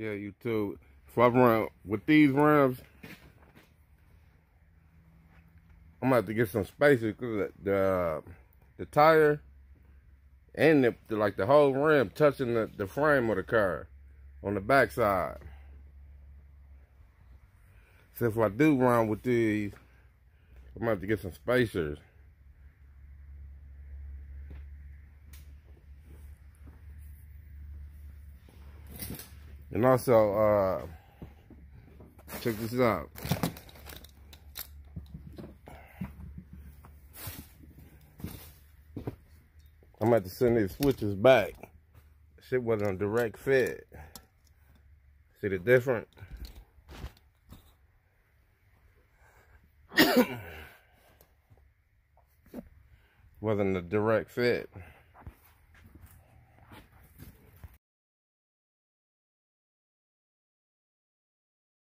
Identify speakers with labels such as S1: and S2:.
S1: Yeah, YouTube. If I run with these rims, I'm gonna have to get some spacers because the tire and the whole rim touching the frame of the car on the back side. So if I do run with these, I'm gonna have to get some spacers. And also, check this out. I'm gonna have to send these switches back. Shit wasn't a direct fit. See the difference? Wasn't a direct fit.